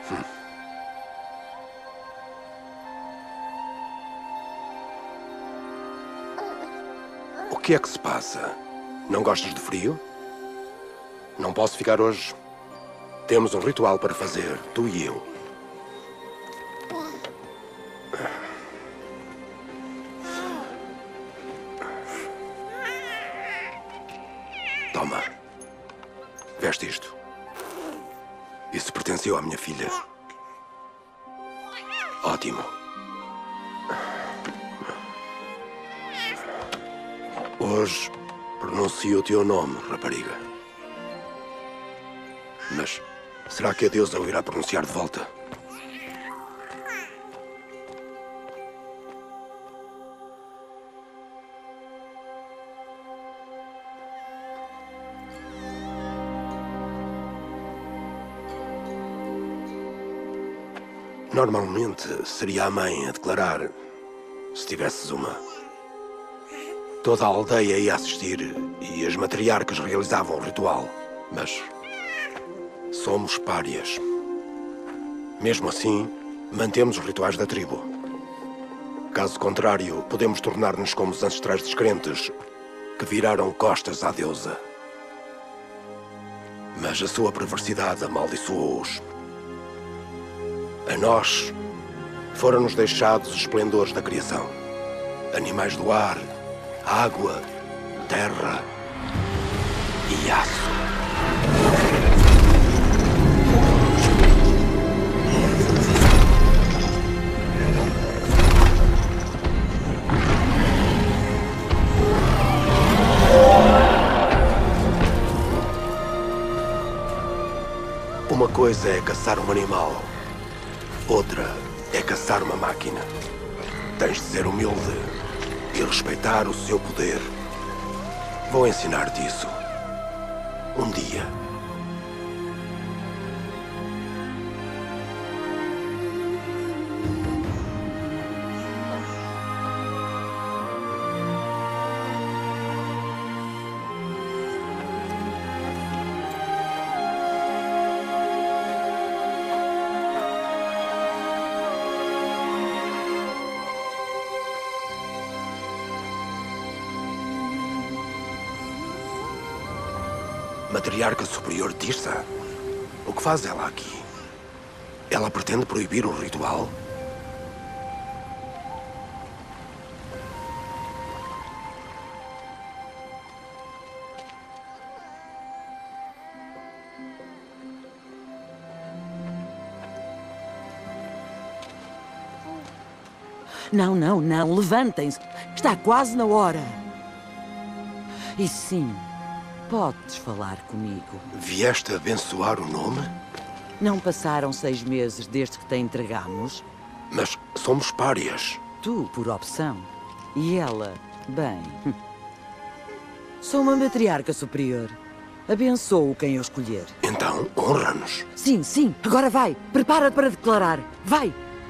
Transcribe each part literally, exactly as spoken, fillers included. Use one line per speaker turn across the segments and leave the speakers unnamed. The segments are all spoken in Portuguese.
Hum. O que é que se passa? Não gostas de frio? Não posso ficar hoje. Temos um ritual para fazer, tu e eu. Toma. Veste isto. Isso pertenceu à minha filha. Ótimo. Hoje pronuncio o teu nome, rapariga. Mas será que a deusa o irá pronunciar de volta? Normalmente seria a mãe a declarar, se tivesses uma. Toda a aldeia ia assistir e as matriarcas realizavam o ritual, mas somos párias. Mesmo assim, mantemos os rituais da tribo. Caso contrário, podemos tornar-nos como os ancestrais descrentes que viraram costas à deusa. Mas a sua perversidade amaldiçoou-os. A nós foram-nos deixados os esplendores da criação. Animais do ar, água, terra e aço. Uma coisa é caçar um animal. Outra é caçar uma máquina. Tens de ser humilde e respeitar o seu poder. Vou ensinar-te isso. Um dia. Matriarca Superior Tirsa? O que faz ela aqui? Ela pretende proibir o ritual?
Não, não, não. Levantem-se. Está quase na hora. E sim, podes falar comigo.
Vieste abençoar o nome?
Não passaram seis meses desde que te entregamos?
Mas somos párias.
Tu, por opção. E ela, bem... Sou uma matriarca superior. Abençoo quem eu escolher.
Então, honra-nos.
Sim, sim. Agora vai. Prepara-te para declarar. Vai.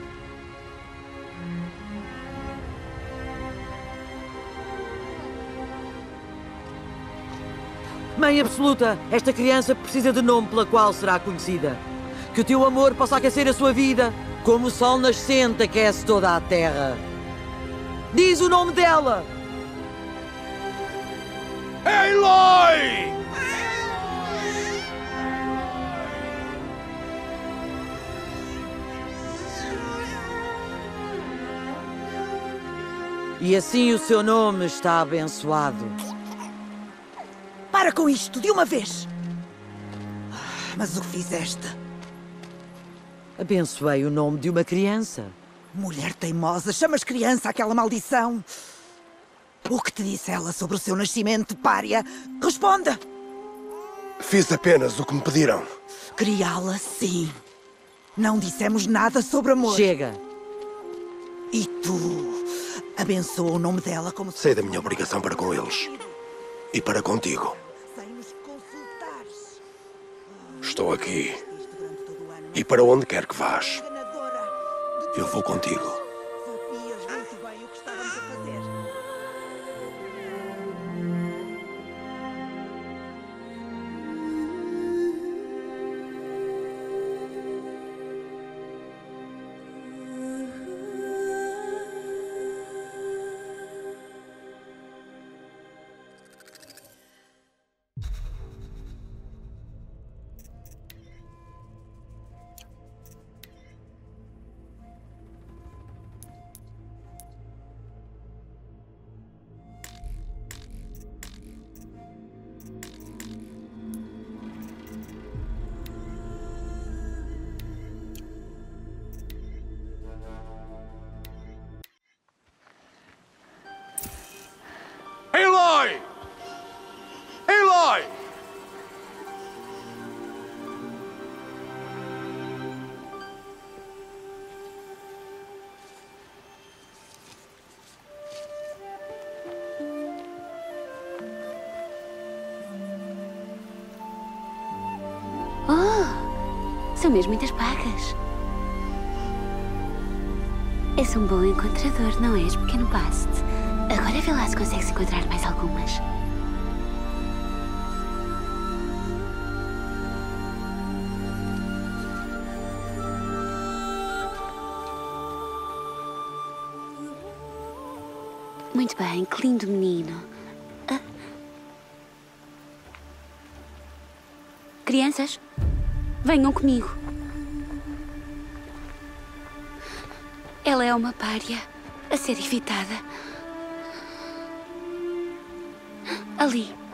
Mãe Absoluta, esta criança precisa de nome pela qual será conhecida. Que o teu amor possa aquecer a sua vida, como o sol nascente aquece toda a terra. Diz o nome dela!
Aloy!
E assim o seu nome está abençoado.
Para com isto, de uma vez! Mas o que fizeste?
Abençoei o nome de uma criança.
Mulher teimosa, chamas criança àquela maldição? O que te disse ela sobre o seu nascimento, pária? Responda!
Fiz apenas o que me pediram.
Criá-la, sim. Não dissemos nada sobre amor.
Chega.
E tu abençoa o nome dela como...
Sei da minha obrigação para com eles. E para contigo.
Sem nos consultares.
Estou aqui. E para onde quer que vás, eu vou contigo.
Sabias muito bem o que estávamos a fazer.
São mesmo muitas pagas. És um bom encontrador, não és, pequeno Bast? Agora vê lá se consegues encontrar mais algumas. Muito bem, que lindo menino. Ah. Crianças, venham comigo. Ela é uma pária a ser evitada. Ali.